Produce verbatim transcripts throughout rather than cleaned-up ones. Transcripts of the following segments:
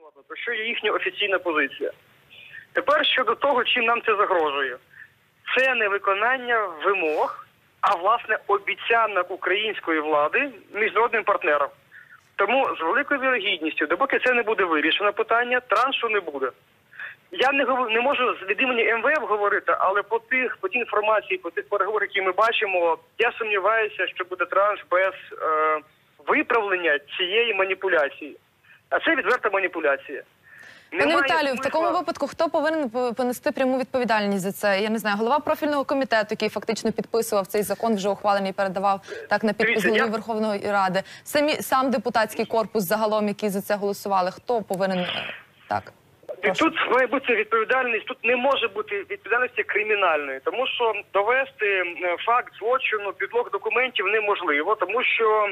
про що є їхня офіційна позиція. Тепер щодо того, чим нам це загрожує. Це не виконання вимог, а, власне, обіцянок української влади міжнародним партнерам. Тому з великою вірогідністю, допоки це не буде вирішено питання, траншу не буде. Я не, не можу від імені Ем Ве Еф говорити, але по тих, по тій інформації, по тих переговорах, які ми бачимо, я сумніваюся, що буде транш без е, виправлення цієї маніпуляції. А це відверта маніпуляція. Пане Віталію, в такому випадку хто повинен понести пряму відповідальність за це? Я не знаю, голова профільного комітету, який фактично підписував цей закон, вже ухвалений, передавав так на підпис голови я... Верховної Ради. Самі, сам депутатський корпус загалом, який за це голосували, хто повинен... Так. Тут має бути відповідальність, тут не може бути відповідальності кримінальної, тому що довести факт злочину, підлог документів неможливо, тому що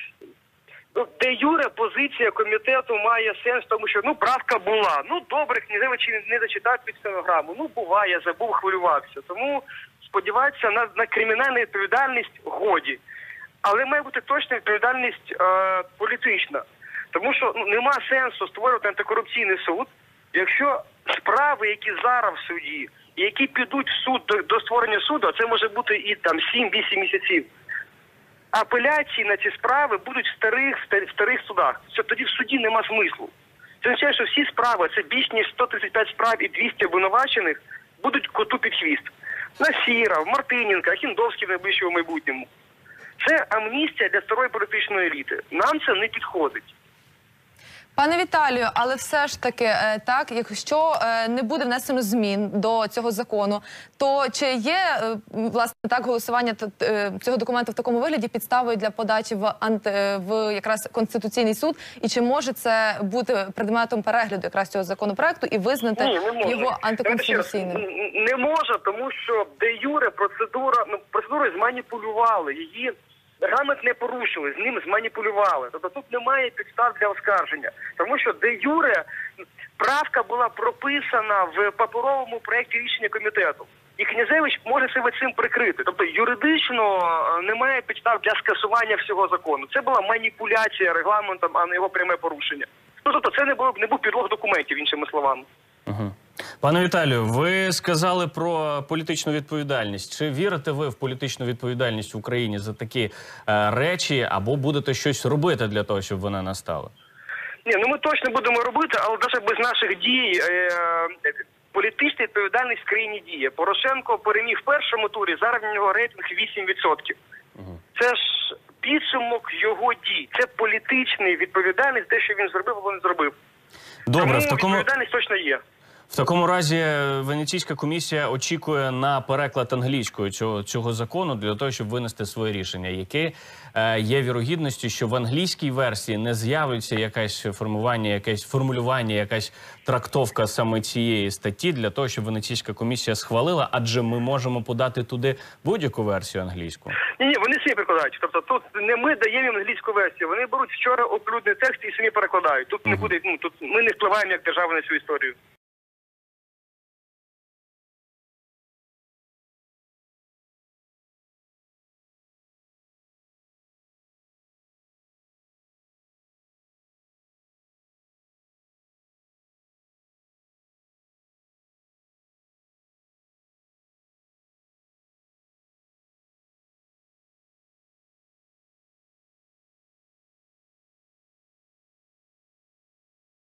де юре позиція комітету має сенс, тому що, ну, правка була. Ну, добре, Князевич не зачитав під стенограму. Ну, буває, забув, хвилювався. Тому сподіватися на, на кримінальну відповідальність годі. Але має бути точна відповідальність е, політична. Тому що ну, нема сенсу створювати антикорупційний суд, якщо справи, які зараз в суді, і які підуть в суд до, до створення суду, а це може бути і там сім-вісім місяців, апеляції на ці справи будуть в старих, в старих судах. Все, тоді в суді нема смислу. Це означає, що всі справи, це більш ніж сто тридцять п'ять справ і двісті обвинувачених, будуть коту під хвіст. Насіров, Мартиненко, Ахіндовський в найближчому майбутньому. Це амністія для старої політичної еліти. Нам це не підходить. Пане Віталію, але все ж таки, так, якщо не буде внесено змін до цього закону, то чи є, власне, так, голосування цього документу в такому вигляді підставою для подачі в, анти, в якраз Конституційний суд? І чи може це бути предметом перегляду якраз цього законопроекту і визнати Ні, його антиконституційним? Не може, тому що де юре процедура, ну, процедурою зманіпулювали, її регламент не порушили, з ним зманіпулювали. Тобто тут немає підстав для оскарження. Тому що де юре правка була прописана в паперовому проєкті рішення комітету. І Князевич може себе цим прикрити. Тобто юридично немає підстав для скасування всього закону. Це була маніпуляція регламентом, а не його пряме порушення. Тобто це не був, не був підлог документів, іншими словами. Угу. Пане Віталію, ви сказали про політичну відповідальність. Чи вірите ви в політичну відповідальність в Україні за такі е, речі, або будете щось робити для того, щоб вона настала? Ні, ну ми точно будемо робити, але навіть без наших дій е, політична відповідальність в країні діє. Порошенко переміг в першому турі, зараз в нього рейтинг вісім відсотків. Угу. Це ж підсумок його дій. Це політична відповідальність, те, що він зробив або не зробив. Добре, Тому в такому... відповідальність точно є. В такому разі Венеційська комісія очікує на переклад англійською цього, цього закону для того, щоб винести своє рішення. Яке е, є вірогідністю, що в англійській версії не з'явиться якесь формування, якесь формулювання, якась трактовка саме цієї статті для того, щоб Венеційська комісія схвалила, адже ми можемо подати туди будь-яку версію англійську. Ні, ні, вони самі перекладають. Тобто тут не ми даємо їм англійську версію. Вони беруть вчора оприлюднений текст і самі перекладають. Тут uh-huh. не буде, ну, тут ми не впливаємо як держава на цю історію.